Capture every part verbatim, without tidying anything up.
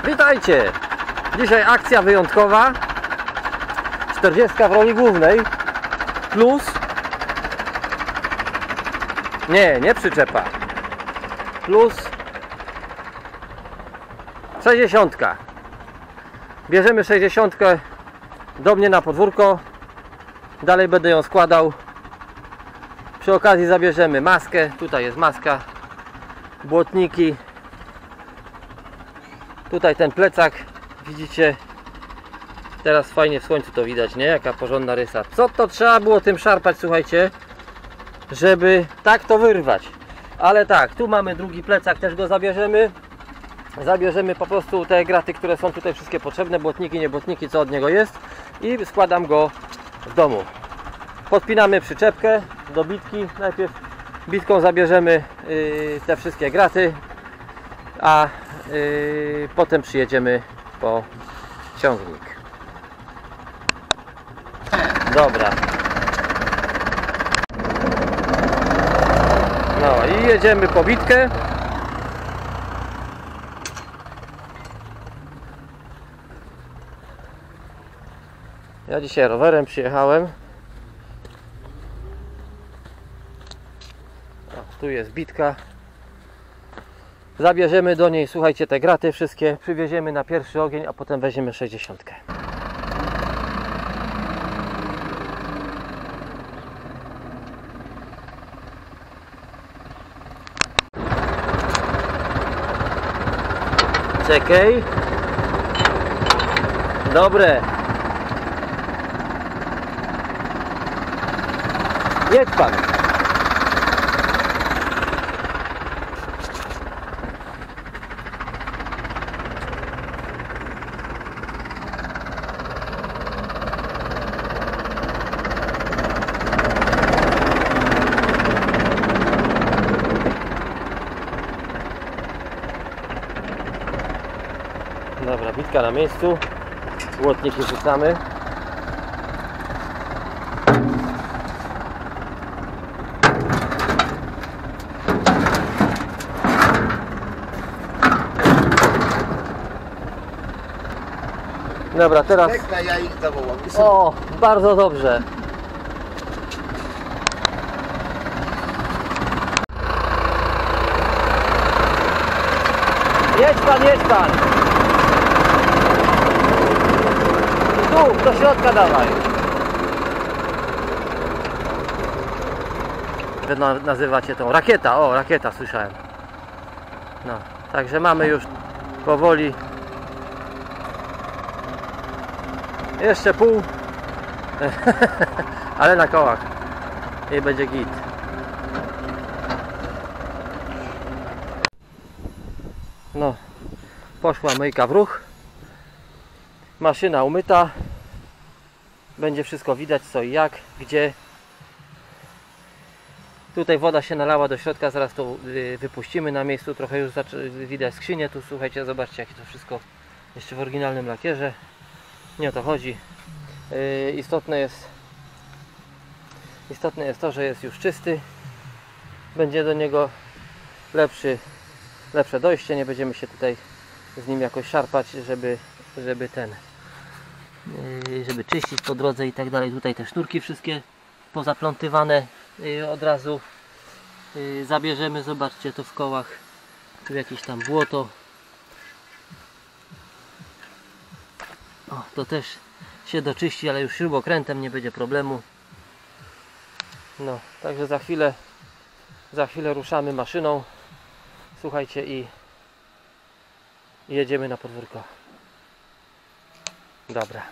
Witajcie! Dzisiaj akcja wyjątkowa. czterdziestka w roli głównej plus... Nie, nie przyczepa. Plus sześćdziesiątka. Bierzemy sześćdziesiątkę do mnie na podwórko. Dalej będę ją składał. Przy okazji zabierzemy maskę. Tutaj jest maska. Błotniki. Tutaj ten plecak. Widzicie? Teraz fajnie w słońcu to widać, nie? Jaka porządna rysa. Co to trzeba było tym szarpać, słuchajcie, żeby tak to wyrwać. Ale tak, tu mamy drugi plecak, też go zabierzemy. Zabierzemy po prostu te graty, które są tutaj wszystkie potrzebne. Błotniki, nie błotniki, co od niego jest. I składam go w domu. Podpinamy przyczepkę do bitki. Najpierw bitką zabierzemy yy, te wszystkie graty, a yy, potem przyjedziemy po ciągnik. Dobra. No i jedziemy po bitkę. Ja dzisiaj rowerem przyjechałem. O, tu jest bitka. Zabierzemy do niej, słuchajcie, te graty wszystkie. Przywieziemy na pierwszy ogień, a potem weźmiemy sześćdziesiątkę. Czekaj. Dobre. Jedź pan. Dobra, bitka na miejscu. Błotniki wrzucamy. Dobra, teraz... Ja ich zawołam. O, bardzo dobrze. Jedź pan, jedź pan. Tu, do środka dawaj. Wy nazywacie tą rakieta, o, rakieta słyszałem. No, także mamy już powoli. Jeszcze pół. Ale na kołach. I będzie git. No, poszła myjka w ruch. Maszyna umyta. Będzie wszystko widać, co i jak, gdzie. Tutaj woda się nalała do środka, zaraz to wypuścimy na miejscu. Trochę już widać skrzynię. Tu słuchajcie, zobaczcie, jakie to wszystko jeszcze w oryginalnym lakierze. Nie o to chodzi. Yy, istotne jest istotne jest to, że jest już czysty. Będzie do niego lepszy, lepsze dojście. Nie będziemy się tutaj z nim jakoś szarpać, żeby, żeby ten yy, żeby czyścić po drodze i tak dalej. Tutaj te sznurki wszystkie pozaplątywane yy, od razu yy, zabierzemy. Zobaczcie, to w kołach tu jakieś tam błoto. O, to też się doczyści, ale już śrubokrętem nie będzie problemu. No, także za chwilę za chwilę ruszamy maszyną. Słuchajcie, i jedziemy na podwórko. Dobra.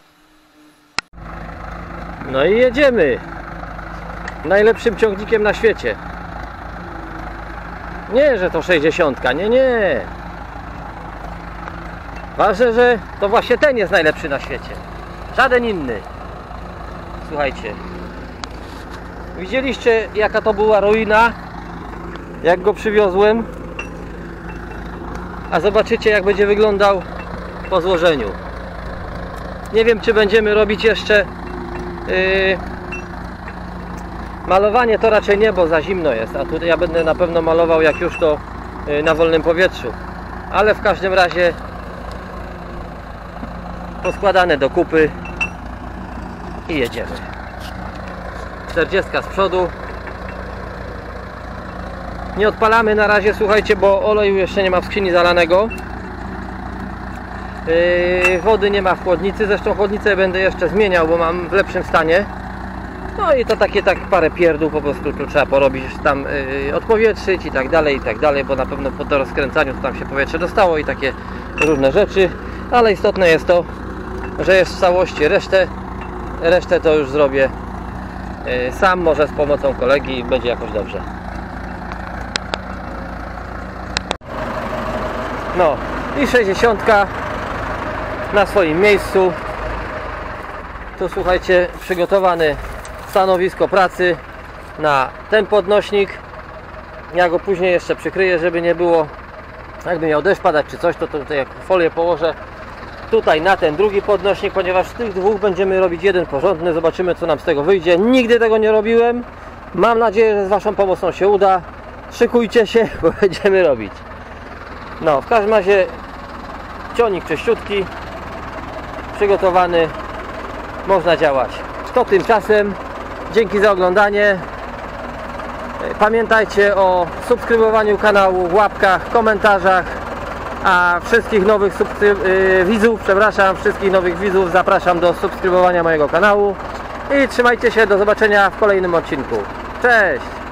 No i jedziemy. Najlepszym ciągnikiem na świecie. Nie, że to sześćdziesiątka, nie, nie. Ważne, że to właśnie ten jest najlepszy na świecie. Żaden inny. Słuchajcie. Widzieliście, jaka to była ruina, jak go przywiozłem. A zobaczycie, jak będzie wyglądał po złożeniu. Nie wiem, czy będziemy robić jeszcze yy, malowanie, to raczej nie, bo za zimno jest. A tutaj ja będę na pewno malował, jak już to yy, na wolnym powietrzu. Ale w każdym razie poskładane do kupy i jedziemy. czterdziestka z przodu. Nie odpalamy na razie, słuchajcie, bo oleju jeszcze nie ma w skrzyni zalanego. Yy, wody nie ma w chłodnicy, zresztą chłodnicę będę jeszcze zmieniał, bo mam w lepszym stanie. No i to takie tak parę pierdół po prostu tu trzeba porobić, tam yy, odpowietrzyć i tak dalej, i tak dalej, bo na pewno po to rozkręcaniu to tam się powietrze dostało i takie różne rzeczy, ale istotne jest to, że jest w całości. Resztę, resztę to już zrobię yy, sam, może z pomocą kolegi i będzie jakoś dobrze. No i sześćdziesiątka na swoim miejscu. Tu słuchajcie, przygotowany stanowisko pracy na ten podnośnik. Ja go później jeszcze przykryję, żeby nie było, jakby miał deszcz padać czy coś, to, to tutaj jak folię położę tutaj na ten drugi podnośnik, ponieważ z tych dwóch będziemy robić jeden porządny. Zobaczymy, co nam z tego wyjdzie. Nigdy tego nie robiłem. Mam nadzieję, że z waszą pomocą się uda. Szykujcie się, bo będziemy robić. No, w każdym razie cionik czyściutki, przygotowany, można działać. To tymczasem, dzięki za oglądanie. Pamiętajcie o subskrybowaniu kanału, łapkach, komentarzach, a wszystkich nowych yy, widzów, przepraszam, wszystkich nowych widzów zapraszam do subskrybowania mojego kanału i trzymajcie się, do zobaczenia w kolejnym odcinku. Cześć!